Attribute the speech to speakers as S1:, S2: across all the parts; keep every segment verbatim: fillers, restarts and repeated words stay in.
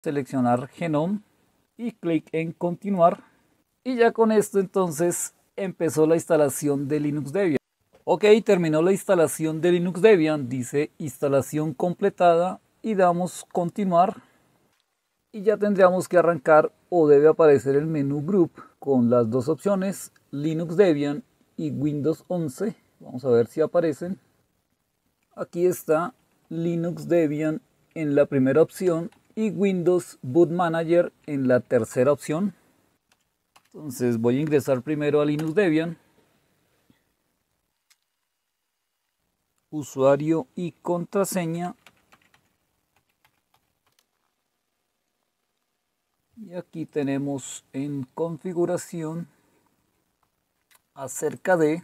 S1: seleccionar Genome y clic en continuar. Y ya con esto entonces empezó la instalación de Linux Debian. Ok, terminó la instalación de Linux Debian, dice instalación completada y damos continuar. Y ya tendríamos que arrancar o debe aparecer el menú Group con las dos opciones, Linux Debian y Windows once. Vamos a ver si aparecen. Aquí está Linux Debian en la primera opción y Windows Boot Manager en la tercera opción. Entonces voy a ingresar primero a Linux Debian. Usuario y contraseña. Y aquí tenemos en configuración acerca de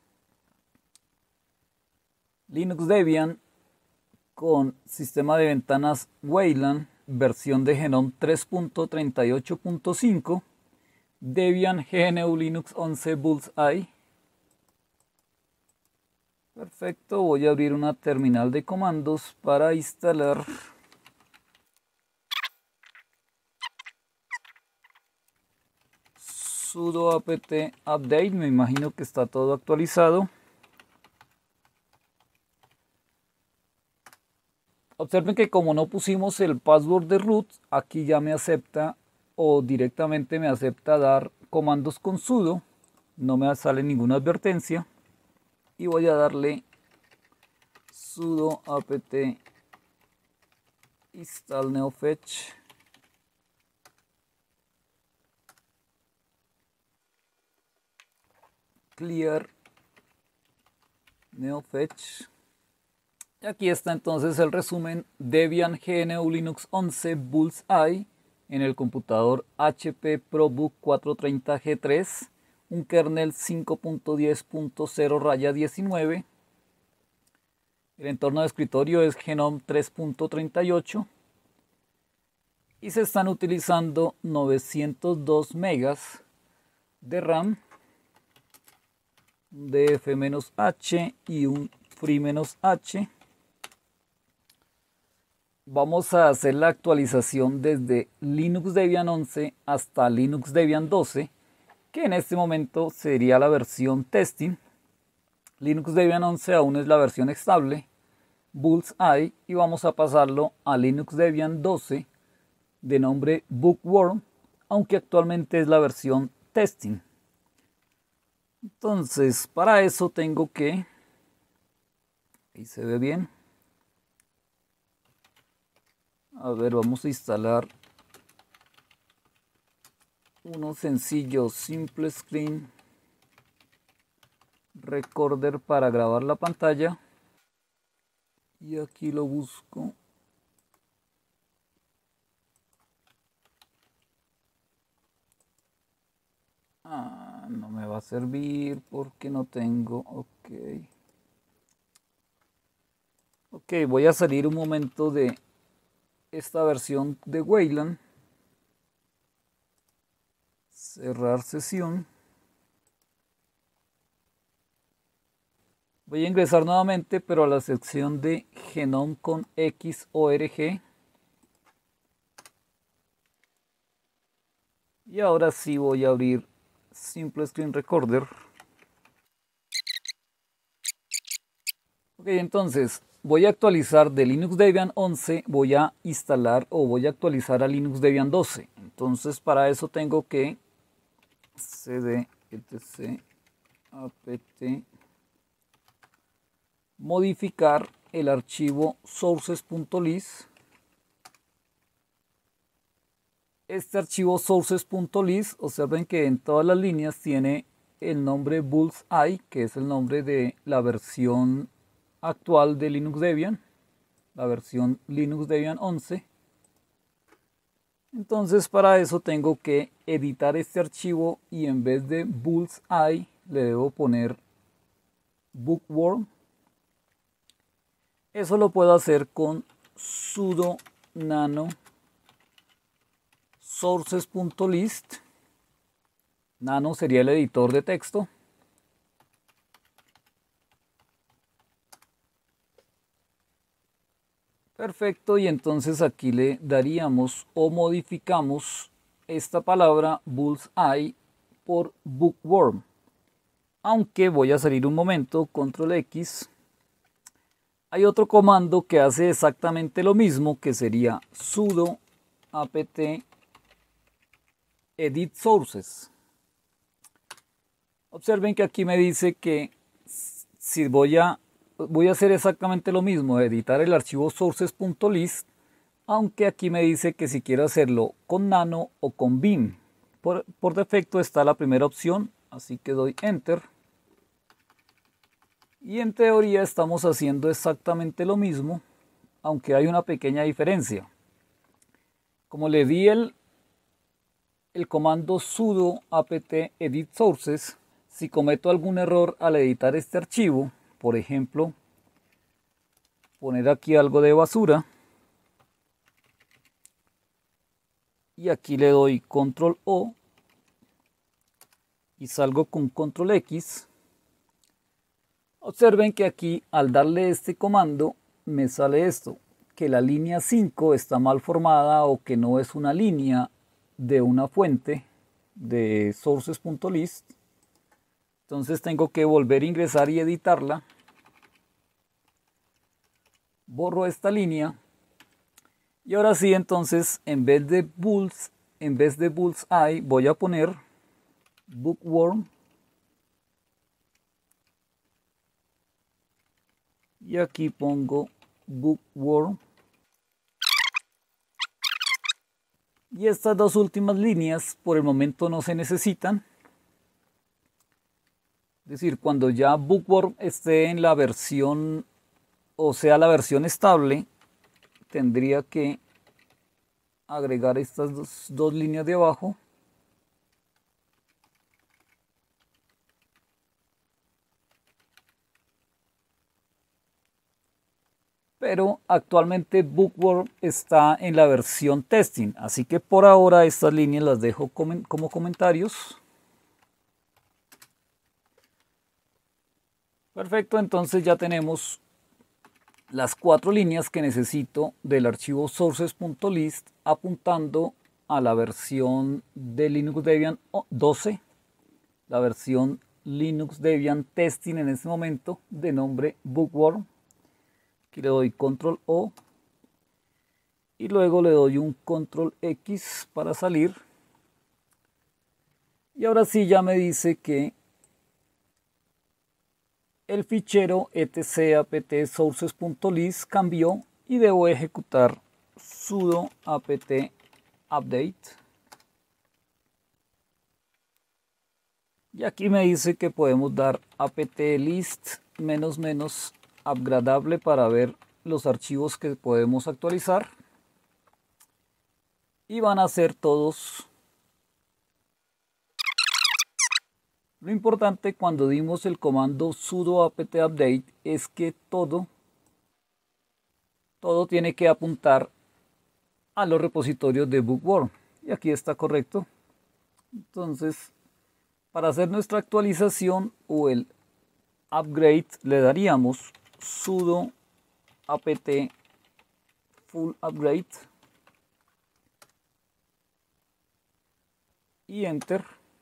S1: Linux Debian con sistema de ventanas Wayland, versión de Genome tres punto treinta y ocho punto cinco, Debian G N U Linux once Bullseye. Perfecto, voy a abrir una terminal de comandos para instalar sudo apt update, me imagino que está todo actualizado. Observen que como no pusimos el password de root, aquí ya me acepta o directamente me acepta dar comandos con sudo. No me sale ninguna advertencia. Y voy a darle sudo apt install neofetch. Clear neofetch. Y aquí está entonces el resumen Debian G N U Linux once Bullseye en el computador H P ProBook cuatrocientos treinta G tres, un kernel cinco punto diez punto cero diecinueve. El entorno de escritorio es Genome tres punto treinta y ocho y se están utilizando novecientos dos megas de RAM, un D F-H y un Free-H. Vamos a hacer la actualización desde Linux Debian once hasta Linux Debian doce, que en este momento sería la versión testing. Linux Debian once aún es la versión estable, Bullseye, y vamos a pasarlo a Linux Debian doce de nombre Bookworm, aunque actualmente es la versión testing. Entonces, para eso tengo que, ahí se ve bien. A ver, vamos a instalar uno sencillo Simple Screen Recorder para grabar la pantalla. Y aquí lo busco. Ah, no me va a servir porque no tengo. Ok. Ok, voy a salir un momento de esta versión de Wayland. Cerrar sesión. Voy a ingresar nuevamente, pero a la sección de Genome con Xorg. Y ahora sí voy a abrir Simple Screen Recorder. Ok, entonces voy a actualizar de Linux Debian once, voy a instalar o voy a actualizar a Linux Debian doce. Entonces para eso tengo que cd etc apt modificar el archivo sources.list. Este archivo sources.list, observen que en todas las líneas tiene el nombre Bullseye, que es el nombre de la versión actual de Linux Debian, la versión Linux Debian once. Entonces para eso tengo que editar este archivo y en vez de Bullseye le debo poner Bookworm. Eso lo puedo hacer con sudo nano sources.list. Nano sería el editor de texto. Perfecto, y entonces aquí le daríamos o modificamos esta palabra bullseye por bookworm. Aunque voy a salir un momento, control X. Hay otro comando que hace exactamente lo mismo, que sería sudo apt edit sources. Observen que aquí me dice que si voy a, voy a hacer exactamente lo mismo, editar el archivo sources.list, aunque aquí me dice que si quiero hacerlo con nano o con bin. Por, por defecto está la primera opción, así que doy enter. Y en teoría estamos haciendo exactamente lo mismo, aunque hay una pequeña diferencia. Como le di el, el comando sudo apt edit sources, si cometo algún error al editar este archivo, por ejemplo, poner aquí algo de basura, y aquí le doy control O y salgo con control X, observen que aquí al darle este comando me sale esto, que la línea cinco está mal formada o que no es una línea de una fuente de sources.list. Entonces tengo que volver a ingresar y editarla. Borro esta línea. Y ahora sí, entonces en vez de bulls, en vez de bullseye voy a poner bookworm. Y aquí pongo bookworm. Y estas dos últimas líneas por el momento no se necesitan. Es decir, cuando ya bookworm esté en la versión, o sea, la versión estable, tendría que agregar estas dos, dos líneas de abajo. Pero actualmente bookworm está en la versión testing, así que por ahora estas líneas las dejo como comentarios. Perfecto, entonces ya tenemos las cuatro líneas que necesito del archivo sources.list apuntando a la versión de Linux Debian doce, la versión Linux Debian Testing en este momento de nombre bookworm. Aquí le doy control O y luego le doy un control X para salir. Y ahora sí ya me dice que el fichero etc apt sources.list cambió y debo ejecutar sudo apt update. Y aquí me dice que podemos dar apt list menos menos upgradable para ver los archivos que podemos actualizar. Y van a ser todos. Lo importante cuando dimos el comando sudo apt update es que todo, todo tiene que apuntar a los repositorios de bookworm. Y aquí está correcto. Entonces, para hacer nuestra actualización o el upgrade le daríamos sudo apt full upgrade y enter.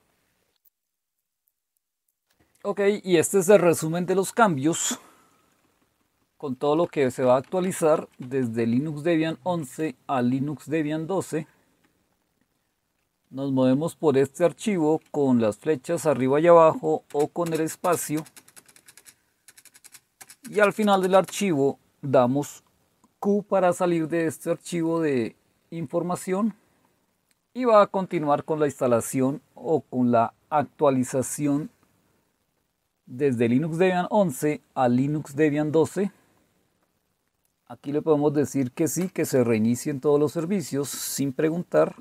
S1: Ok, y este es el resumen de los cambios con todo lo que se va a actualizar desde Linux Debian once a Linux Debian doce. Nos movemos por este archivo con las flechas arriba y abajo o con el espacio. Y al final del archivo damos Q para salir de este archivo de información. Y va a continuar con la instalación o con la actualización desde Linux Debian once a Linux Debian doce. Aquí le podemos decir que sí, que se reinicien todos los servicios sin preguntar.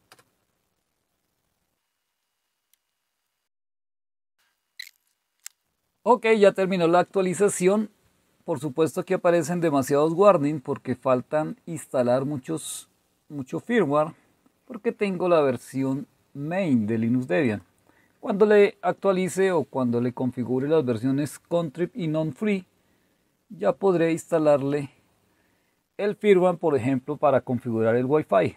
S1: Ok, ya terminó la actualización. Por supuesto que aparecen demasiados warnings porque faltan instalar muchos, mucho firmware, porque tengo la versión main de Linux Debian. Cuando le actualice o cuando le configure las versiones Contrib y Non-Free, ya podré instalarle el firmware, por ejemplo, para configurar el Wi-Fi.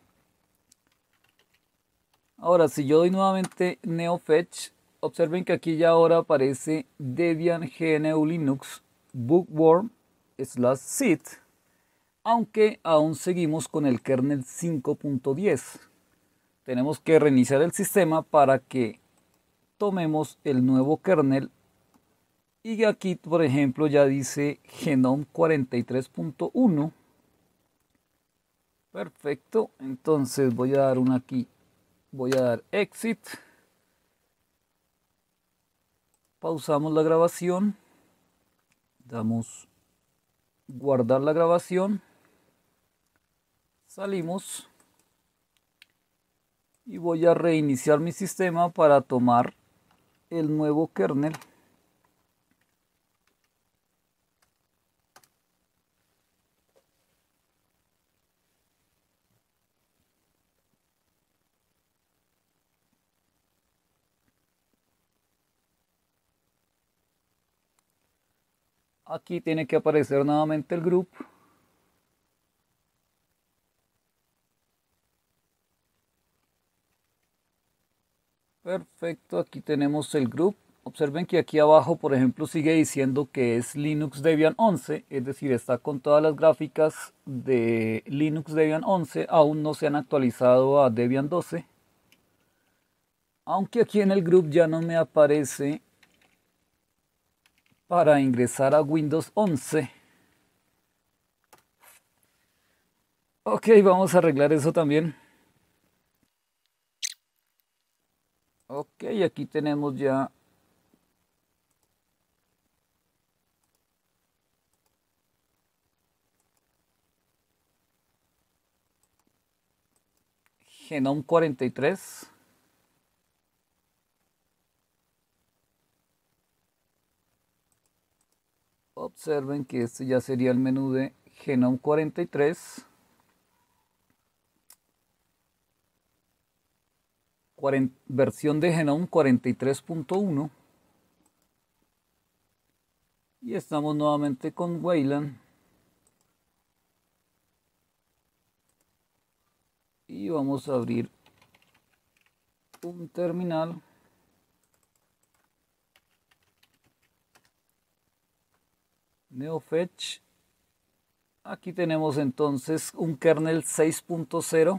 S1: Ahora, si yo doy nuevamente NeoFetch, observen que aquí ya ahora aparece Debian G N U Linux Bookworm slash seed, aunque aún seguimos con el kernel cinco punto diez. Tenemos que reiniciar el sistema para que tomemos el nuevo kernel. Y aquí, por ejemplo, ya dice Genome cuarenta y tres punto uno. Perfecto. Entonces voy a dar una aquí. Voy a dar Exit. Pausamos la grabación. Damos guardar la grabación. Salimos. Y voy a reiniciar mi sistema para tomar el nuevo kernel. Aquí tiene que aparecer nuevamente el grupo. Perfecto, aquí tenemos el grupo. Observen que aquí abajo, por ejemplo, sigue diciendo que es Linux Debian once, es decir, está con todas las gráficas de Linux Debian once, aún no se han actualizado a Debian doce. Aunque aquí en el grupo ya no me aparece para ingresar a Windows once. Ok, vamos a arreglar eso también. Ok, aquí tenemos ya Genome cuarenta y tres. Observen que este ya sería el menú de Genome cuarenta y tres. Versión de Genome cuarenta y tres punto uno. Y estamos nuevamente con Wayland. Y vamos a abrir un terminal. NeoFetch. Aquí tenemos entonces un kernel seis punto cero.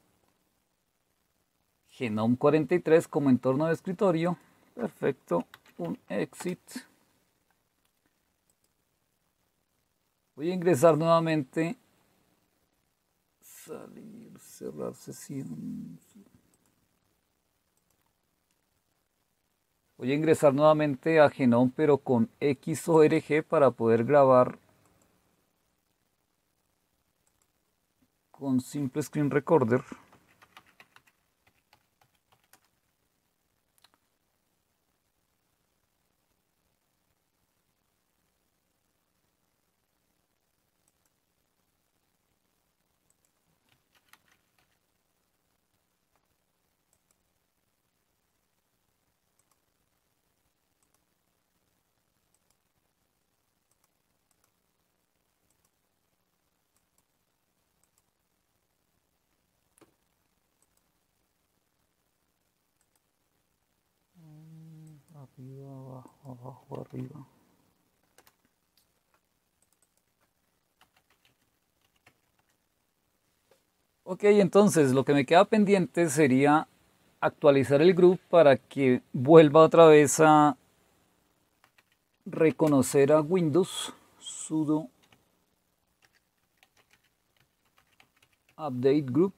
S1: Genome cuarenta y tres como entorno de escritorio. Perfecto. Un exit. Voy a ingresar nuevamente. Salir, cerrar sesión. Voy a ingresar nuevamente a Genome, pero con X O R G para poder grabar con Simple Screen Recorder. Arriba, abajo, abajo, arriba. Ok, entonces lo que me queda pendiente sería actualizar el grupo para que vuelva otra vez a reconocer a Windows. Sudo update group.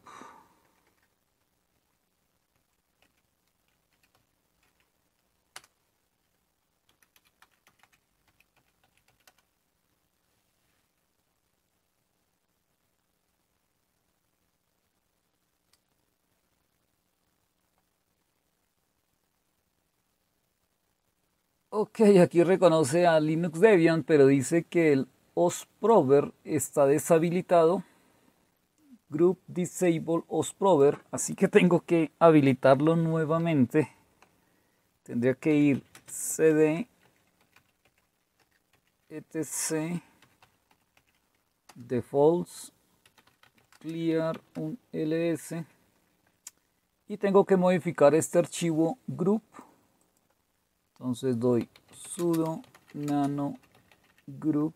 S1: Ok, aquí reconoce a Linux Debian, pero dice que el OSProver está deshabilitado. Group Disable OSProver, así que tengo que habilitarlo nuevamente. Tendría que ir cd etc defaults, clear un ls y tengo que modificar este archivo group. Entonces doy sudo nano group.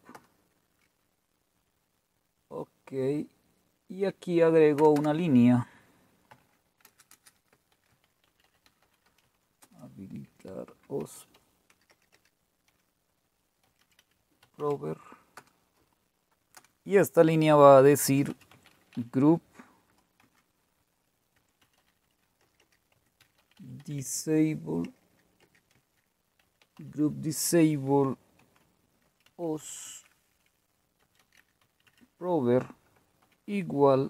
S1: Ok, y aquí agrego una línea. Habilitar os prover. Y esta línea va a decir group disable group disable os prover igual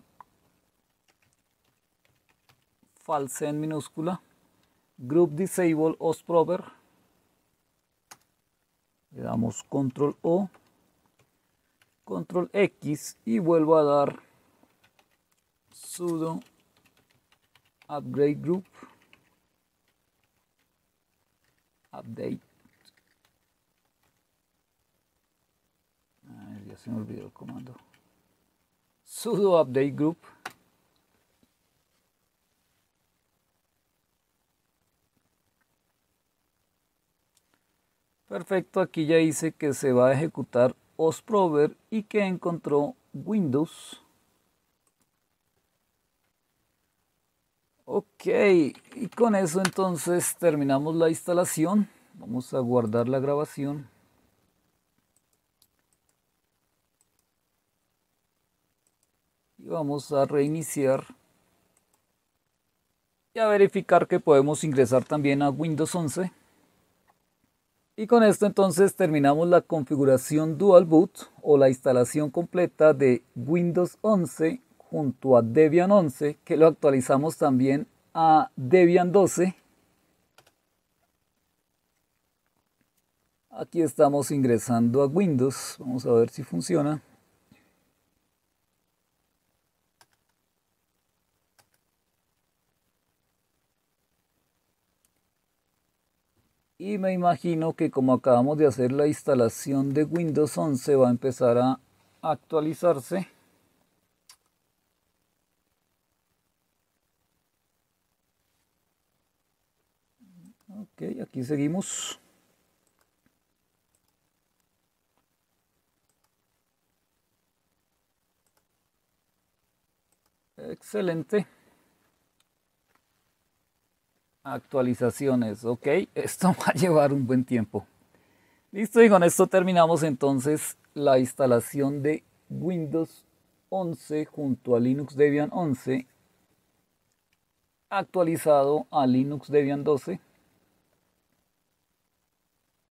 S1: false en minúscula group disable os prover. Le damos control O, control X y vuelvo a dar sudo upgrade group update. Ay, ya se me olvidó el comando. Sudo update group. Perfecto, aquí ya dice que se va a ejecutar osprover y que encontró Windows. Ok, y con eso entonces terminamos la instalación. Vamos a guardar la grabación. Y vamos a reiniciar. Y a verificar que podemos ingresar también a Windows once. Y con esto entonces terminamos la configuración Dual Boot o la instalación completa de Windows once junto a Debian once, que lo actualizamos también a Debian doce. Aquí estamos ingresando a Windows, vamos a ver si funciona. Y me imagino que como acabamos de hacer la instalación de Windows once va a empezar a actualizarse. Ok, aquí seguimos. Excelente. Actualizaciones, ok, esto va a llevar un buen tiempo. Listo, y con esto terminamos entonces la instalación de Windows once junto a Linux Debian once actualizado a Linux Debian doce.